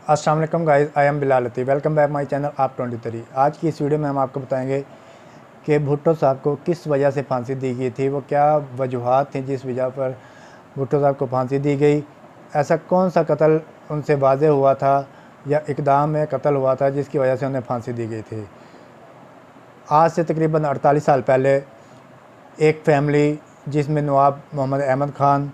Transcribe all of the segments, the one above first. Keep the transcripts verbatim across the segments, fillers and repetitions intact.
अस्सलाम वालेकुम guys, I am Bilal Latif. Welcome back my channel आप ट्वेंटी थ्री। आज की इस वीडियो में हम आपको बताएंगे कि भुट्टो साहब को किस वजह से फांसी दी गई थी, वो क्या वजूहात थी जिस वजह पर भुट्टो साहब को फांसी दी गई, ऐसा कौन सा कत्ल उनसे वाज़े हुआ था या इक़दाम में कत्ल हुआ था जिसकी वजह से उन्हें फांसी दी गई थी। आज से तकरीबन अड़तालीस साल पहले एक फ़ैमिली जिसमें नवाब मोहम्मद अहमद ख़ान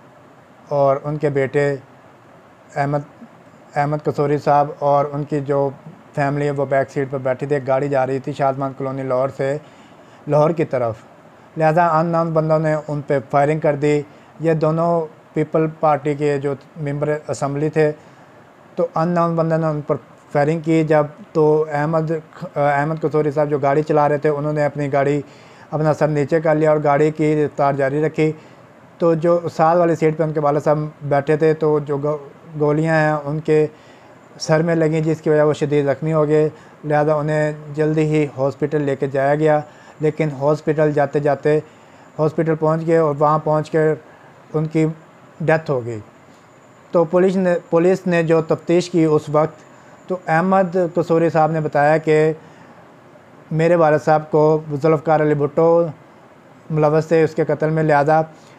और उनके बेटे अहमद अहमद कसौरी साहब और उनकी जो फैमिली है वो बैक सीट पर बैठी थी। एक गाड़ी जा रही थी शादमान कॉलोनी लाहौर से लाहौर की तरफ, लिहाजा अननोन बंदों ने उन पर फायरिंग कर दी। ये दोनों पीपल पार्टी के जो मेंबर असम्बली थे, तो अननोन बंदों ने उन पर फायरिंग की। जब तो अहमद अहमद कसौरी साहब जो गाड़ी चला रहे थे, उन्होंने अपनी गाड़ी अपना सर नीचे कर लिया और गाड़ी की रफ्तार जारी रखी। तो जो साथ वाली सीट पे उनके वाले साहब बैठे थे, तो जो गोलियां हैं उनके सर में लगी जिसकी वजह वो शदीद ज़ख्मी हो गए। लिहाजा उन्हें जल्दी ही हॉस्पिटल लेके जाया गया, लेकिन हॉस्पिटल जाते जाते हॉस्पिटल पहुंच गए और वहां पहुंच कर उनकी डेथ हो गई। तो पुलिस ने पुलिस ने जो तफ्तीश की उस वक्त, तो अहमद कसौरी साहब ने बताया कि मेरे वालिद साहब को जुल्फ़कार अली भुट्टो मुलव्वस थे उसके कत्ल में। लिहाजा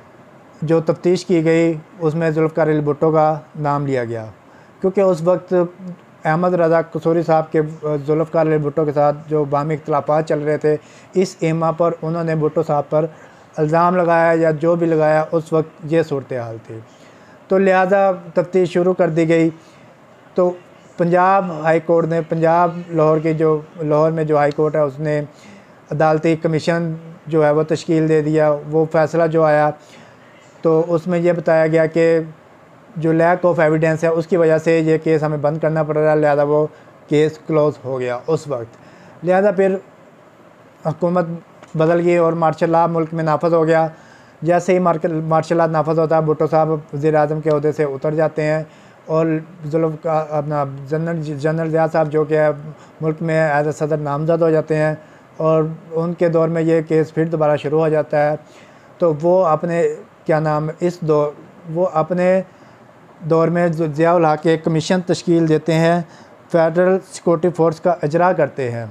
जो तफ्तीश की गई उसमें जुल्फ़कार अली भुट्टो का नाम लिया गया, क्योंकि उस वक्त अहमद रज़ा कसौरी साहब के जुल्फ़कार अली भुट्टो के साथ जो बामी इख्तिलाफ़ात चल रहे थे, इस एमा पर उन्होंने भुट्टो साहब पर इल्ज़ाम लगाया या जो भी लगाया, उस वक्त ये सूरत हाल थी। तो लिहाजा तफ्तीश शुरू कर दी गई। तो पंजाब हाई कोर्ट ने, पंजाब लाहौर की जो लाहौर में जो हाई कोर्ट है, उसने अदालती कमीशन जो है वो तश्कील दे दिया। वो फ़ैसला जो आया तो उसमें यह बताया गया कि जो लैक ऑफ एविडेंस है उसकी वजह से ये केस हमें बंद करना पड़ रहा है। लिहाजा वो केस क्लोज़ हो गया उस वक्त। लिहाजा फिर हुकूमत बदल गई और मार्शल लॉ मुल्क में नाफज हो गया। जैसे ही मार्शल लॉ नाफज होता है, भुट्टो साहब वज़ीर आज़म के अहदे से उतर जाते हैं और जुल्फ़ का अपना जनरल जनरल ज़िया साहब जो कि मुल्क में एज ए सदर नामज़द हो जाते हैं और उनके दौर में ये केस फिर दोबारा शुरू हो जाता है। तो वो अपने क्या नाम इस दौर वो अपने दौर में जो ज़िया-उल हक़ एक कमीशन तश्कील देते हैं, फेडरल सिक्योरिटी फोर्स का इजरा करते हैं।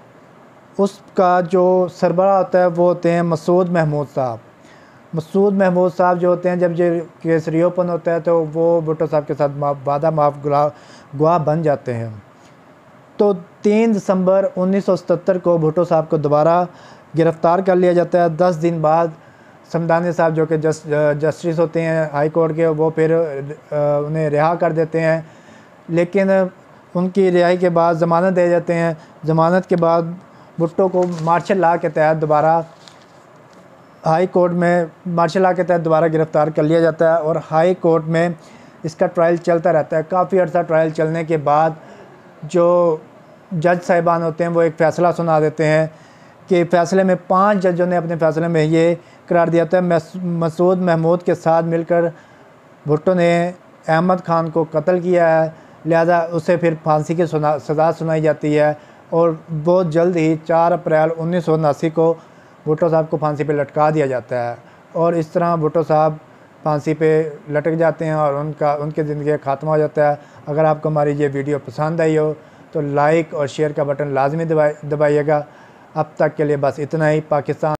उसका जो सरबराह होता है वो होते हैं मसूद महमूद साहब। मसूद महमूद साहब जो होते हैं, जब ये केस रीओपन होता है तो वो भुट्टो साहब के साथ वादा माफ गवाह बन जाते हैं। तो तीन दिसंबर उन्नीस सौ सतहत्तर को भुट्टो साहब को दोबारा गिरफ़्तार कर लिया जाता है। दस दिन बाद समदानी साहब जो कि जस जस्टिस होते हैं हाई कोर्ट के, वो फिर उन्हें रिहा कर देते हैं। लेकिन उनकी रिहाई के बाद ज़मानत दे जाते हैं। ज़मानत के बाद भुट्टो को मार्शल लॉ के तहत दोबारा हाई कोर्ट में मार्शल लॉ के तहत दोबारा गिरफ़्तार कर लिया जाता है और हाई कोर्ट में इसका ट्रायल चलता रहता है। काफ़ी अर्सा ट्रायल चलने के बाद जो जज साहिबान होते हैं वो एक फ़ैसला सुना देते हैं कि फ़ैसले में पाँच जजों ने अपने फ़ैसले में ये करार दिया था, मसूद महमूद के साथ मिलकर भुट्टो ने अहमद ख़ान को कत्ल किया है। लिहाजा उसे फिर फांसी की सुना सज़ा सुनाई जाती है और बहुत जल्द ही चार अप्रैल उन्नीस सौ उनासी को भुट्टो साहब को फांसी पे लटका दिया जाता है। और इस तरह भुट्टो साहब फांसी पे लटक जाते हैं और उनका उनकी ज़िंदगी का ख़ात्मा हो जाता है। अगर आपको हमारी ये वीडियो पसंद आई हो तो लाइक और शेयर का बटन लाजमी दबाइएगा। अब तक के लिए बस इतना ही। पाकिस्तान